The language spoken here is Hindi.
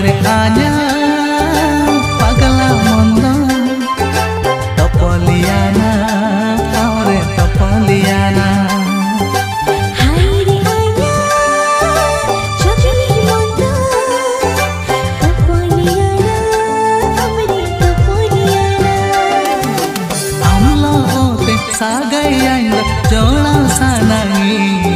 रे आजा पगला मंदा टपलियाना रे टपलियाना सागैया जोड़ा सानांगी